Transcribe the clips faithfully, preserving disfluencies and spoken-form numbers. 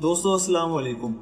दोस्तों अस्सलाम वालेकुम।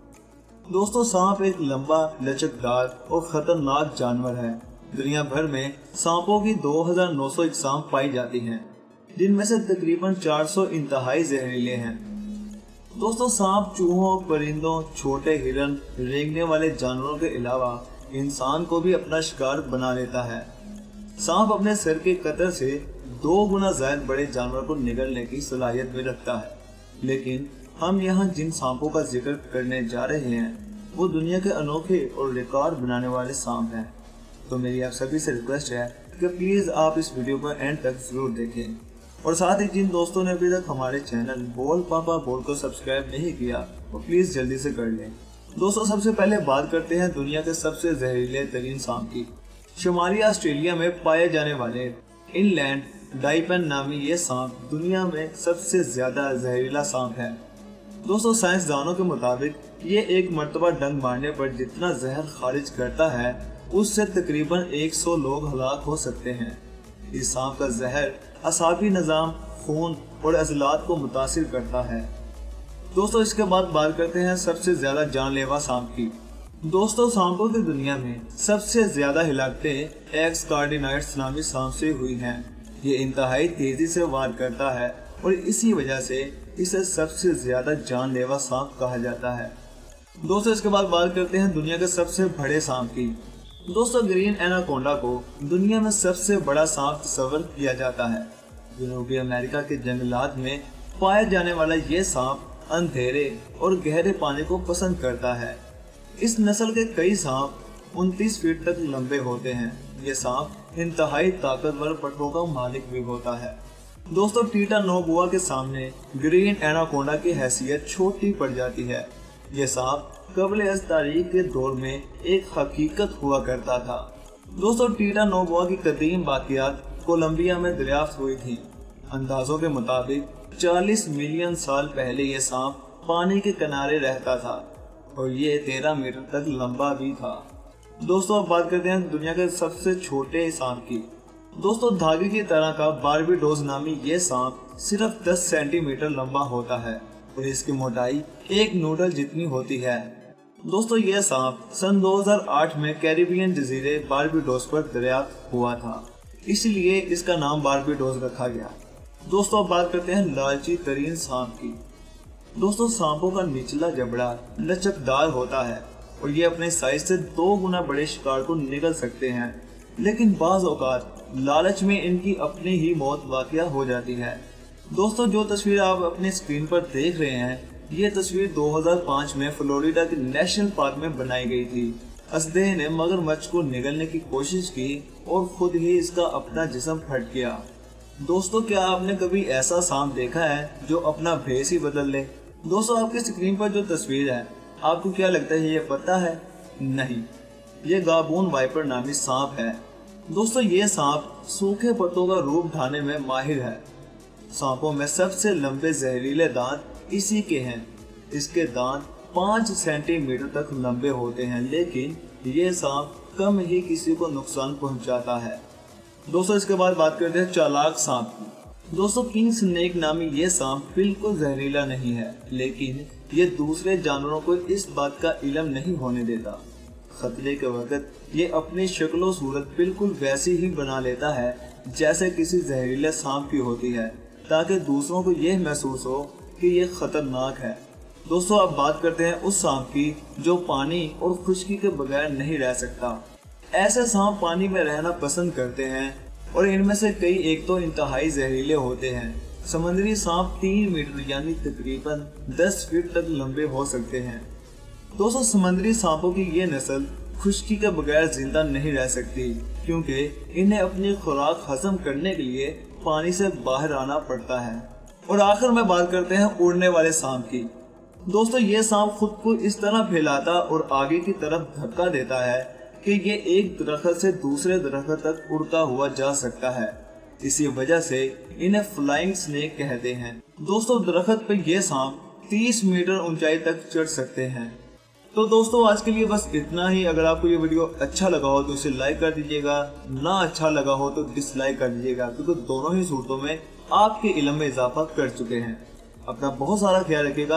दोस्तों सांप एक लंबा, लचकदार और खतरनाक जानवर है। दुनिया भर में सांपों की दो हज़ार नौ सौ इकसम पाई जाती हैं, जिनमें से तकरीबन चार सौ इंतहाई जहरीले हैं। दोस्तों सांप चूहों, परिंदों, छोटे हिरन, रेंगने वाले जानवरों के अलावा इंसान को भी अपना शिकार बना लेता है। सांप अपने सिर के कतर से दो गुना ज्यादा बड़े जानवर को निगलने की सलाहियत में रखता है, लेकिन हम यहाँ जिन सांपों का जिक्र करने जा रहे हैं वो दुनिया के अनोखे और रिकॉर्ड बनाने वाले सांप हैं। तो मेरी आप सभी से रिक्वेस्ट है कि प्लीज आप इस वीडियो को एंड तक जरूर देखें, और साथ ही जिन दोस्तों ने अभी तक हमारे चैनल बोल पापा बोल को सब्सक्राइब नहीं किया वो प्लीज जल्दी से कर लें। दोस्तों सबसे पहले बात करते हैं दुनिया के सबसे जहरीले तरीन सांप की। शुमाली ऑस्ट्रेलिया में पाए जाने वाले इनलैंड डाइपन नामी ये सांप दुनिया में सबसे ज्यादा जहरीला सांप है। दोस्तों साइंसदानों के मुताबिक ये एक मर्तबा डंक मारने पर जितना जहर खारिज करता है उससे तकरीबन सौ लोग हलाक हो सकते हैं। इस सांप का जहर असाबी निज़ाम, खून और अज़लात को मुतासिर करता है। दोस्तों इसके बाद बात करते हैं सबसे ज्यादा जानलेवा सांप की। दोस्तों सांपों की दुनिया में सबसे ज्यादा हिलाकतें एक्स-कार्निटास नामी सांप से हुई हैं। ये इंतहाई तेजी से वार करता है और इसी वजह से इसे सबसे ज्यादा जानलेवा सांप कहा जाता है। दोस्तों इसके बाद बात करते हैं दुनिया के सबसे बड़े सांप की। दोस्तों ग्रीन एनाकोंडा को दुनिया में सबसे बड़ा सांप तस्वर किया जाता है। जनूबी अमेरिका के जंगलात में पाया जाने वाला ये सांप अंधेरे और गहरे पानी को पसंद करता है। इस नस्ल के कई सांप उनतीस फीट तक लंबे होते हैं। ये सांप इंतहाई ताकतवर पटों का मालिक भी होता है। दोस्तों टीटानोबोआ के सामने ग्रीन एनाकोंडा की हैसियत छोटी पड़ जाती है। यह सांप कबल अज़ तारीख के दौर में एक हकीकत हुआ करता था। दोस्तों टीटानोबोआ की कदीम बाकियात कोलंबिया में दरियाफ्त हुई थी। अंदाजों के मुताबिक चालीस मिलियन साल पहले यह सांप पानी के किनारे रहता था और ये तेरह मीटर तक लंबा भी था। दोस्तों अब बात करते हैं दुनिया के सबसे छोटे सांप की। दोस्तों धागे की तरह का बारबीडोस नामी ये सांप सिर्फ दस सेंटीमीटर लंबा होता है और इसकी मोटाई एक नूडल जितनी होती है। दोस्तों यह सांप सन दो हज़ार आठ में कैरिबियन जजीरे बारबीडोस पर दरियाफ्त हुआ था, इसलिए इसका नाम बारबीडोस रखा गया। दोस्तों अब बात करते हैं लालची तरीन सांप की। दोस्तों सांपों का निचला जबड़ा लचकदार होता है और ये अपने साइज से दो गुना बड़े शिकार को निगल सकते हैं, लेकिन बाज औकात लालच में इनकी अपनी ही मौत वाक़या हो जाती है। दोस्तों जो तस्वीर आप अपनी स्क्रीन पर देख रहे हैं ये तस्वीर दो हज़ार पाँच में फ्लोरिडा के नेशनल पार्क में बनाई गई थी। असदे ने मगरमच्छ को निगलने की कोशिश की और खुद ही इसका अपना जिस्म फट गया। दोस्तों क्या आपने कभी ऐसा सांप देखा है जो अपना भेस ही बदल ले? दोस्तों आपकी स्क्रीन पर जो तस्वीर है आपको क्या लगता है ये पता है? नहीं, ये गाबून वाइपर नामी सांप है। दोस्तों ये सांप सूखे पत्तों का रूप ढाने में माहिर है। सांपों में सबसे लंबे जहरीले दांत इसी के हैं। इसके दांत पाँच सेंटीमीटर तक लंबे होते हैं, लेकिन ये सांप कम ही किसी को नुकसान पहुंचाता है। दोस्तों इसके बाद बात करते हैं चालाक सांप की। दोस्तों किंग स्नेक नामी ये सांप बिल्कुल जहरीला नहीं है, लेकिन ये दूसरे जानवरों को इस बात का इल्म नहीं होने देता। खतरे के वक्त ये अपनी शक्लो सूरत बिल्कुल वैसी ही बना लेता है जैसे किसी जहरीले सांप की होती है, ताकि दूसरों को यह महसूस हो कि ये खतरनाक है। दोस्तों अब बात करते हैं उस सांप की जो पानी और खुश्की के बगैर नहीं रह सकता। ऐसे सांप पानी में रहना पसंद करते हैं और इनमें से कई एक तो इंतहाई जहरीले होते हैं। समुद्री सांप तीन मीटर यानी तकरीबन दस फीट तक लंबे हो सकते हैं। दोस्तों समुद्री सांपों की ये नस्ल खुश्की के बगैर जिंदा नहीं रह सकती, क्योंकि इन्हें अपनी खुराक हजम करने के लिए पानी से बाहर आना पड़ता है। और आखिर में बात करते हैं उड़ने वाले सांप की। दोस्तों ये सांप खुद को इस तरह फैलाता और आगे की तरफ धक्का देता है कि ये एक दरख्त से दूसरे दरख्त तक उड़ता हुआ जा सकता है। इसी वजह से इन्हें फ्लाइंग स्नेक कहते हैं। दोस्तों दरख्त पे ये सांप तीस मीटर ऊंचाई तक चढ़ सकते हैं। तो दोस्तों आज के लिए बस इतना ही। अगर आपको ये वीडियो अच्छा लगा हो तो इसे लाइक कर दीजिएगा, ना अच्छा लगा हो तो डिसलाइक कर दीजिएगा, क्योंकि दोनों ही सूरतों में आपके इल्म में इजाफा कर चुके हैं। अपना बहुत सारा ख्याल रखिएगा।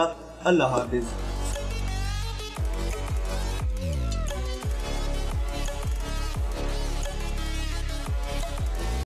अल्लाह हाफिज।